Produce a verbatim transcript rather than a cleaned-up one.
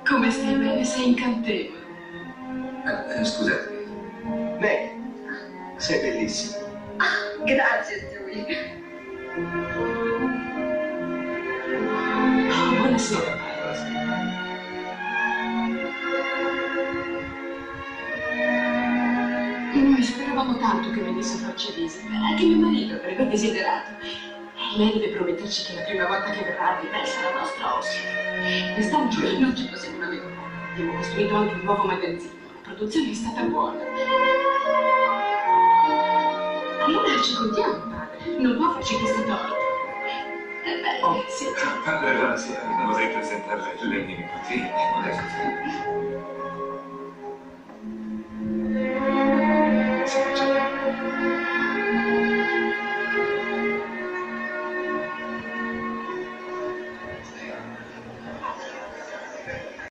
Come stai bene? Sei incantevole. Eh, eh, scusatemi. Meg, sei bellissima. Ah, grazie, Stewie. Oh, buonasera. Noi speravamo tanto che venisse a farci visita. Anche mio marito avrebbe desiderato. E lei deve prometterci che la prima volta che verrà di me sarà nostra ospite. Quest'anno non ci possiamo lamentare. Abbiamo costruito anche un nuovo magazzino. La produzione è stata buona. Allora ci contiamo, padre. Non può farci questo torto. Eh beh, Oh. sì. Allora, sì, vorrei presentare le mie nipotine.